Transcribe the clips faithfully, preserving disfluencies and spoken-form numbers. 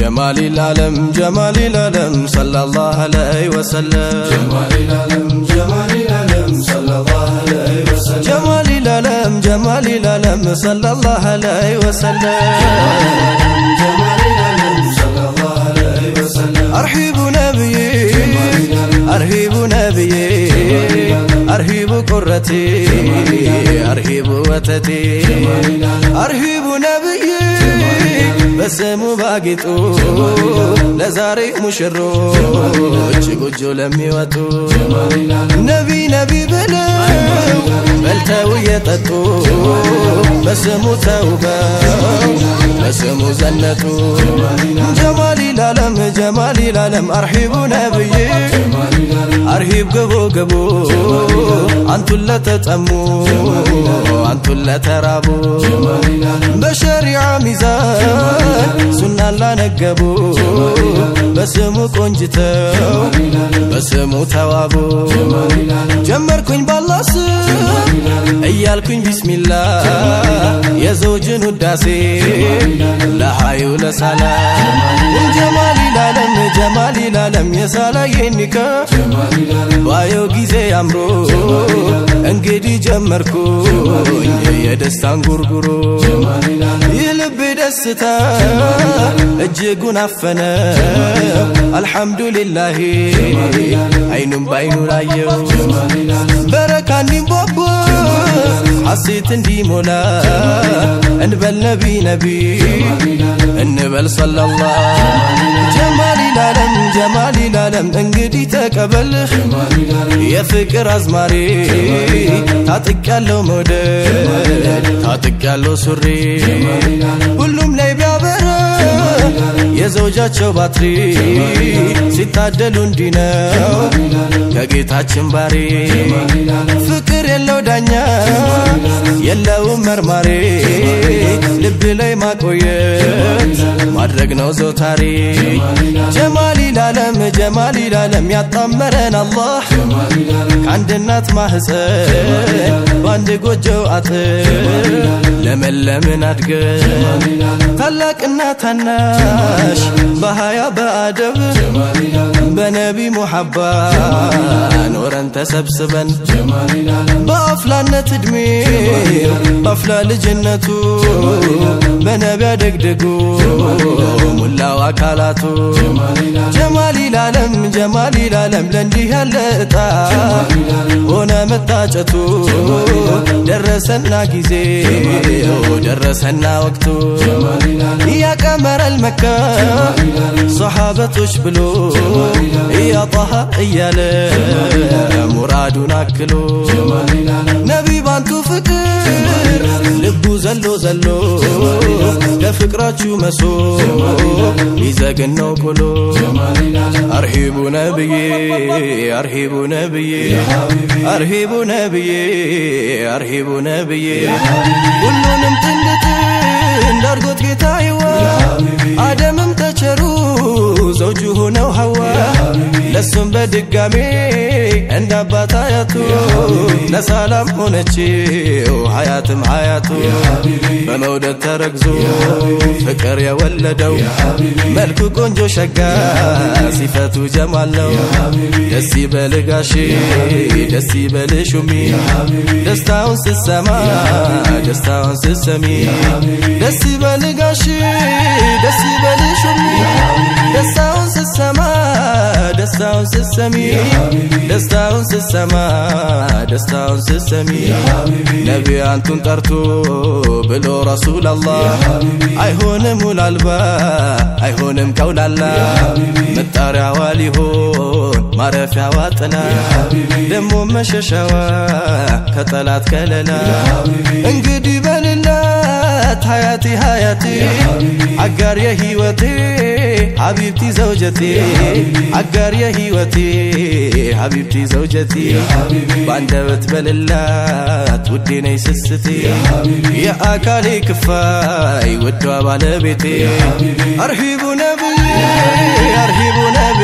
جمال العالم جمال العالم صلى الله عليه وسلم جمال العالم جمال العالم صلى الله عليه وسلم جمال العالم جمال العالم صلى الله عليه وسلم جمال العالم صلى الله عليه وسلم أرحب نبيي أرحب نبيي أرحب قرتي أرحب وتتي أرحب نبيي بسمو باقيتو لزاري مشروج قجو لمي واتو نبي نبي بلو بلتاو يتتو بسمو توبا بسمو زنتو جمالي العالم جمالي العالم أرحب نبيي أرحب قبو قبو أنتو اللي تتأمو أنتو اللي ترابو بشريعة ميزان سنة لا نقبو بسمو كونجتو بسمو توابو جمركن بالله ايالكن بسم الله يا زوجن وداسي لا حيو لسلام جمال العالم جمال العالم يا سالاينك بايو غيزي امرو انغدي جمركو يا دستان غرغرو يلب دستا اجيغون افنا الحمد لله عينم باينو لايو بركاني بوبو حسيت اندي مولا انبل نبي نبي انبل صلى الله جمال العالم جمال العالم انقدي تقبل يا فكر ازماري تاتقالو مودد تاتقالو سوري ሁሉም ላይ ቢያበራ የዘውጃቸው ባትሪ ሲታደሉ እንዲነው ከጌታችን ባሪ ፍቅር የለው ዳኛ የለው መርማሪ ልብ ላይ ማቆየት ማድረግ ነው ዘውታሪ ጀማሊ العالم جمال العالم ያጣመረን አላህ ከአንድ እናት ማህፀን ባንድ ጎጆ አጥር ለመለምን አድገን ታላቅና ታናሽ በሃያ በአደብ በነቢ ሙሐባ ኖረን ተሰብስበን በአፍላነት እድሜ በአፍላ ልጅነቱ በነቢ አደግድጉ ሙላው አካላቱ جمال العالم جمال العالم لندي هلتا هنا متاجتو درسنا غيزيو درسنا وقتو يا قمر المكة صحابتوش بلو يا طه ايال مرادنا كلو نبي بانتو فكر لبو زلو زلو لفكراتو مسو يزغنو كلو أرحب نبي أرحب نبي أرحب نبي أرحب نبي كلهم تندتن دارقوت كتايوا آدم امتشرو زوجه نو هوا لسم بدقامي عند باتاياتو لسلام هونتشيو حياتم حياتو بمودة تركزو فكر يا ولدو ملكو كونجو شقا صفاتو جمال لو دسي بلغاشي دسي بلشمي دستاون سسما دستاون سسمي دسي بلغاشي دسي بلشمي دستاون سسما دستاون سسمي دستاون سسما دستاون سسمي نبي انتم طرتو بلو رسول الله ايهونم الالبا ايهونم قول الله مطارع واليهون ማረፊያ ዋጥና ደሞ መሸሻዋ ከጠላት ከለላ እንግዲህ በልላት ሀያቲ ሀያቲ አጋር የህይወቴ ሀቢብቲ ዘውጀቴ አጋር የህይወቴ ሀቢብቲ ዘውጀቴ ባንደበት በልላት ውዴ ነይ ስስቴ የአካሌ ክፋይ ወዷ ባለቤቴ አርሂቡ ነብይ አርሂቡ ነብይ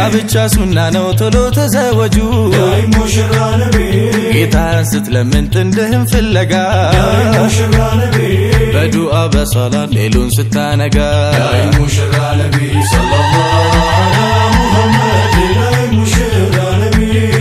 ጋብቻ ሱና ነው ቶሎ ተዘወጁ ዳይ ሙሽራ ነቢ ጌታን ስትለምን ጥንድህን ፍለጋ ዳይ ሙሽራ ነቢ በዱዓ በሰላት ሌሉን ስታነጋ ዳይ ሙሽራ ነቢ ሰለላሁ ዐላ ሙሐመድ ዳይ ሙሽራ ነቢ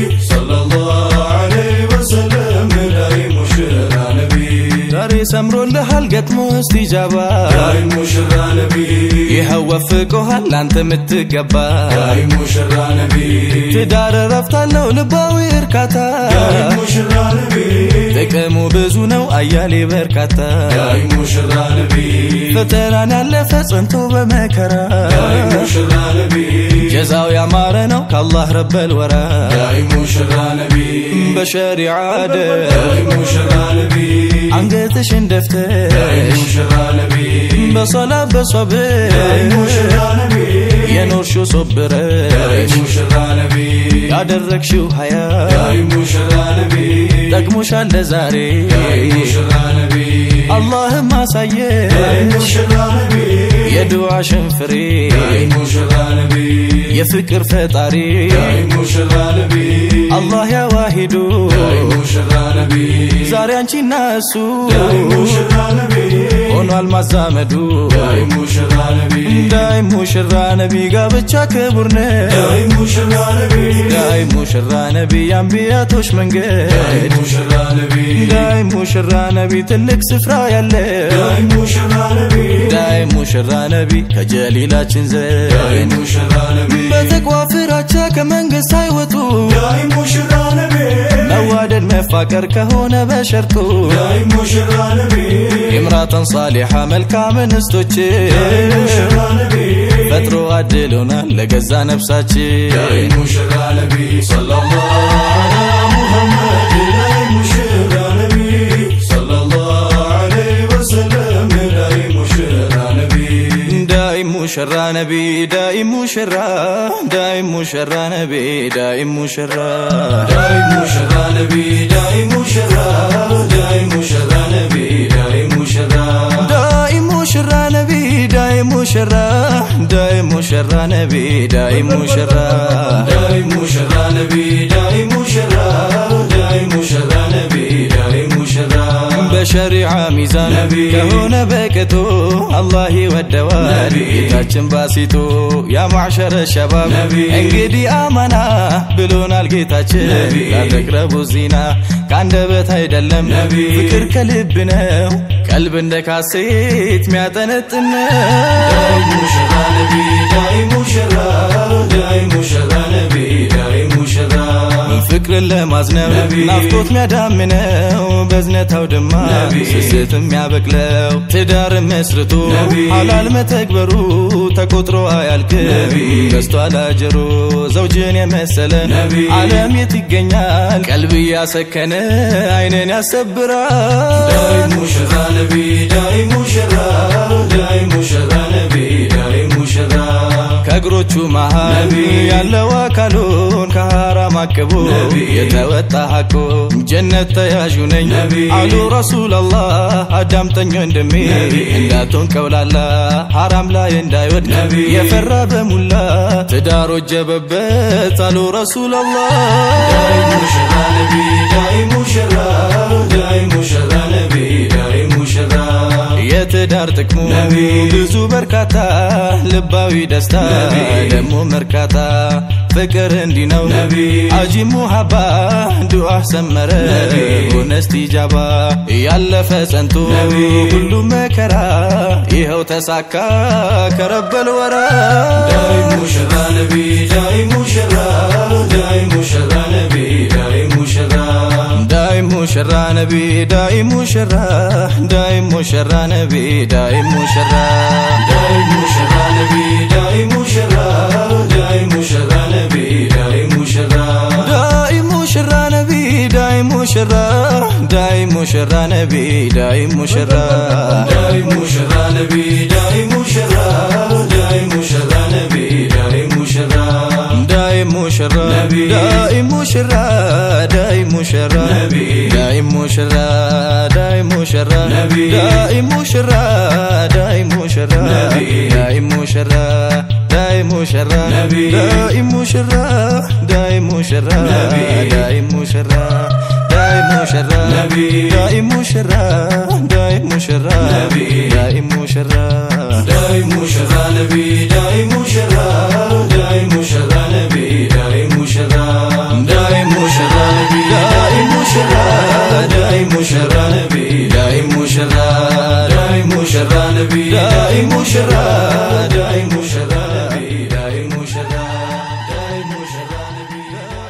ሰለላሁ ዐለይሂ ወሰለም ዳይ ሙሽራ ነቢ ዛሬ ሰምሮልሃል ገጥሞ እስቲጃባ ዳይ ሙሽራ ነቢ ይኸው ወፍቆሃል ላንተ ምትገባ ዳይ ሙሽራ ነቢ ትዳር ረፍታለው ልባዊ እርካታ ዳይ ሙሽራ ነቢ ጥቅሙ ብዙ ነው አያሌ በርካታ ዳይ ሙሽራ ነቢ ፈተናን ያለፈ ጸንቶ በመከራ ዳይ ሙሽራ ነቢ ጀዛው ያማረ ነው ከአላህ ረበል ወራ ዳይ ሙሽራ ነቢ በሸሪዓ ዳይ ሙሽራ ነቢ አንገትሽን ደፍተሽ ዳይ ሙሽራ ነቢ በሶላት በሶብር ዳይ ሙሽራ ነቢ የኖርሽው ሶብረሽ ዳይ ሙሽራ ነቢ ያደረግሽው ሀያ ዳይ ሙሽራ ነቢ ጠቅሞሻል ለዛሬ ዳይ ሙሽራ ነቢ አላህም አሳየ ዳይ ሙሽራ ነቢ የዱዓሽን ፍሬ ዳይ ሙሽራ ነቢ የፍቅር ፈጣሪ ዳይ ሙሽራ ነቢ አላህ ያዋሂዱ ዳይ ሙሽራ ነቢ ዛሬ አንቺና እሱ ዳይ ሙሽራ ነቢ ሆኗል ማዛመዱ ዳይ ሙሽራ ነቢ ዳይ ሙሽራ ነቢ ጋብቻ ክቡር ነው ዳይ ሙሽራ ነቢ ዳይ ሙሽራ ነቢ የአንቢያቶች መንገድ ዳይ ሙሽራ ነቢ ዳይ ሙሽራ ነቢ ትልቅ ስፍራ ያለ ዳይ ሙሽራ ነቢ ዳይ ሙሽራ ነቢ ከጀሊላችን ዘንድ ዳይ ሙሽራ ነቢ በተቅዋ ፍራቻ ከመንግስት አይወጡ ዳይ ሙሽራ ነቢ መዋደድ መፋቀር ከሆነ በሸርጡ ዳይ ሙሽራ ነቢ ኢምራተን ሳሊሓ መልካም እንስቶች ዳይ ሙሽራ ነቢ ፈጥሮ አድሎናል ለገዛ ነፍሳችን ዳይ ሙሽራ ነቢ ሰለላሁ ዐላ ሙሐመድ ዳይ ሙሽራ ነቢ ሰለላሁ ዐለይሂ ወሰለም ዳይ ሙሽራ ነቢ ዳይ ሙሽራ ነቢ ዳይ ሙሽራ ዳይ ሙሽራ ነቢ ዳይ ሙሽራ ዳይ ሙሽራ ነቢ ዳይ ሙሽራ ዳይ ሙሽራ ነቢ ዳይ ሙሽራ ዳይ ሙሽራ ነቢ ዳይ ሙሽራ ዳይ ሙሽራ ነቢ ዳይ ሙሽራ ዳይ ሙሽራ ነቢ ዳይ ሙሽራ ዳይ ሙሽራ ነቢ ዳይ ሙሽራ በሸሪዓ ሚዛን ከሆነ በቅጡ አላህ ይወደዋል ጌታችን ባሲጡ ያ ማዕሸረ ሸባብ እንግዲህ አማና ብሎናል ጌታችን ላተቅረቡ ዚና ከአንደበት አይደለም ፍቅር ከልብ ነው ቀልብ እንደ ካሴት ሚያጠነጥን ዳይ ሙሽራ ነቢ ዳይ ሙሽራ ዳይ ሙሽራ ነቢ ዳይ ሙሽራ ፍቅርን ለማዝነብ ናፍቆት ሚያዳምነው በዝነት አውድማ ስስት የሚያበቅለው ትዳር መስርቶ ሐላል መተግበሩ ተቆጥሮ አያልቅም በስቷል አጅሩ ዘውጅን የመሰለ ዓለም የት ይገኛል ቀልብ ያሰከነ አይንን ያሰብራል ዳይ ሙሽራ ነቢ ዳይ ሙሽራ ዳይ ሙሽራ ነቢ ዳይ ሙሽራ ከእግሮቹ መሃል ያለው አካሉን ከሐራም አቅቦ የተወጣ ሐቁ ጀነት ተያዡ ነኝ አሉ ረሱላላህ አዳምጠኝ ወንድሜ እንዳትሆን ቀውላላ ሐራም ላይ እንዳይወድቅ የፈራ በሙላ ትዳር ወጀበበት አሉ ረሱላላህ ዳይ ሙሽራ ነቢ ዳይ ሙሽራ ዳይ ሙሽራ ነቢ ዳይ ሙሽራ የትዳር ጥቅሙ ብዙ በርካታ ልባዊ ደስታ ደሞ መርካታ ፍቅር እንዲህ ነው አጂ ሙሐባ ዱዓ ሰመረ ሆነ እስቲጃባ ያለፈ ጸንቶ ሁሉ መከራ ይኸው ተሳካ ከረበል ወራ ዳይ ሙሽራ ነቢ ዳይ ሙሽራ ዳይ ሙሽራ ነቢ ዳይ ሙሽራ ዳይ ሙሽራ ነቢ ዳይ ሙሽራ ዳይ ሙሽራ ነቢ ዳይ ሙሽራ ዳይ ሙሽራ ነቢ ዳይ ሙሽራ ዳይ ሙሽራ ነቢ ዳይ ሙሽራ ዳይ ሙሽራ ነቢ ዳይ ሙሽራ ዳይ ሙሽራ ነቢ ዳይ ሙሽራ ዳይ ሙሽራ ነቢ ዳይ ሙሽራ ዳይ ሙሽራ ነቢ ዳይ ሙሽራ ዳይ ሙሽራ ዳይ ሙሽራ ዳይ ሙሽራ ዳይ ሙሽራ ዳይ ሙሽራ ዳይ ሙሽራ ዳይ ሙሽራ ዳይ ሙሽራ ዳይ ሙሽራ مشرع دايم مشرع دايم مشرع دايم مشرع دايم مشرع دايم مشرع دايم مشرع دايم مشرع دايم مشرع نبي دايم مشرع دايم مشرع نبي دايم مشرع دايم مشرع نبي دايم مشرع دايم مشرع نبي دايم مشرع دايم مشرع نبي دايم مشرع دايم مشرع نبي دايم مشرع دايم مشرع نبي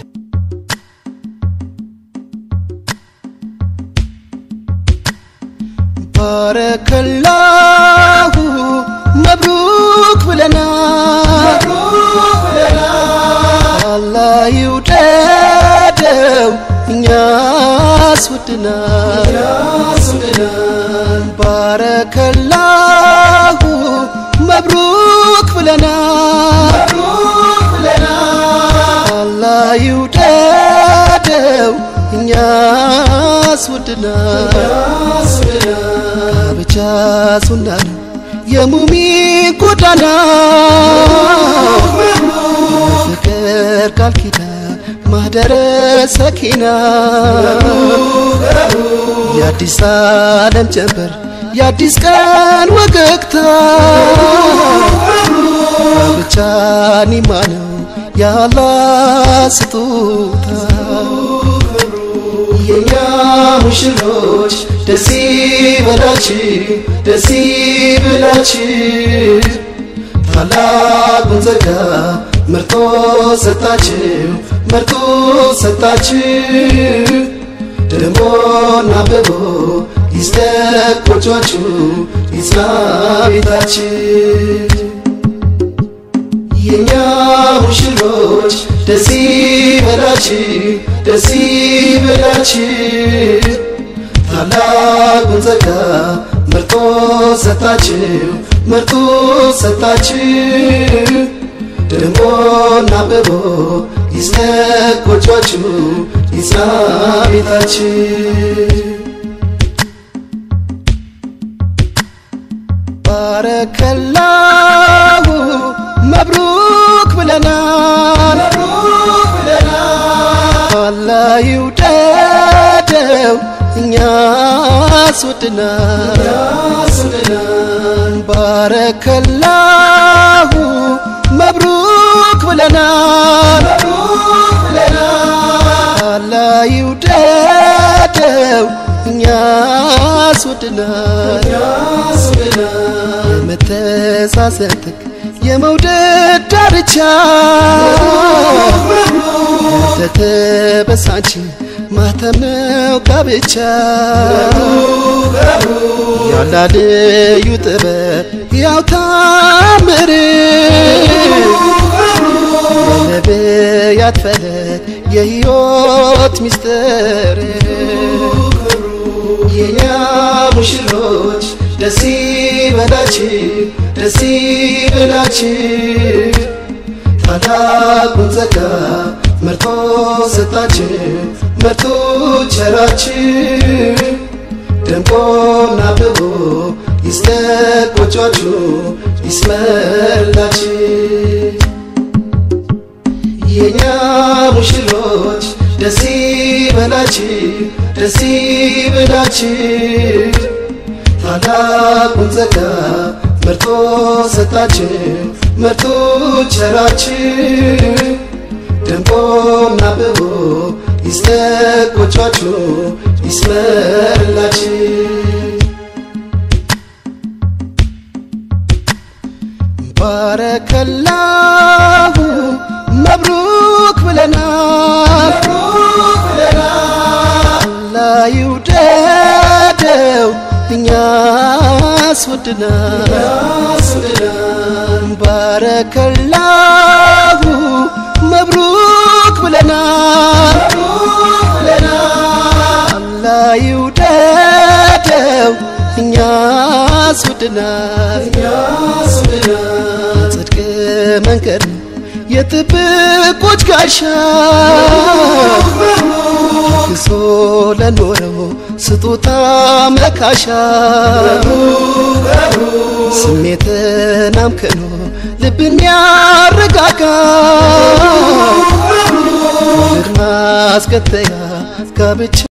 بارك الله مبروك لنا مبروك لنا الله يوددو ناس ودنا ناس ودنا بارك الله مبروك لنا مبروك لنا الله يوددو ناس ودنا ناس ودنا بچا سنان يمومي قدنا فكر كالكدا مهدر سكينة يا ديسالم جنبر يا ديسكان وقكتا بچاني مانو يا الله ستوتا يا مشروج دسي بلاتي دسي بلاتي فلا بنزكا مرتو ستاتي مرتو ستاتي دمو نابو يستك وجوچو يسابيتاتي يا مشروج دسي بلاتي دسي بلاتي فلا بنزكا مرتو ستاتي مرتو ستاتي دمو نابو يستك وجوچو يسابيتاتي بارك الله مبروك لنا مبروك لنا الله يوددو ناس ودنا ناس ودنا بارك الله مبروك لنا مبروك لنا الله يوددو ناس ودنا ناس ودنا متساسنتك يمودد دارچا تتبسانچي ማተምነው ጋብቻ ያላደ ይጥበ ያው ታምር ነብያት ፈለግ የህይወት ሚስጥር የኛ ሙሽሮች ደስ ይበላችሁ ደስ ይበላችሁ ታላቁን ጸጋ መርጦ ሰጣችሁ መርጦ ቸራችሁ ደምቆና አብቦ ይስደቅ ጎጆአችሁ ይስመርላችሁ የኛ ሙሽሮች ደስ ይበላችሁ ደስ ይበላችሁ ታላቁን ጸጋ መርጦ ሰጣችሁ መርጦ ቸራችሁ ደምቆና አብቦ ይስደቅ ጎጆአችሁ ይስመርላችሁ بارك الله مبروك لنا مبروك لنا الله يوددو ناس ودنا ناس ودنا بارك الله مبروك لنا مبروك لنا الله يوددو ناس ودنا ناس ودنا صدق منكر يتبقوج ጋሻ ሶለ ኖረው ስጦታ መካሻ ስሜትን አምከኖ ልብን ያረጋጋ ማስከተያ ጋብቻ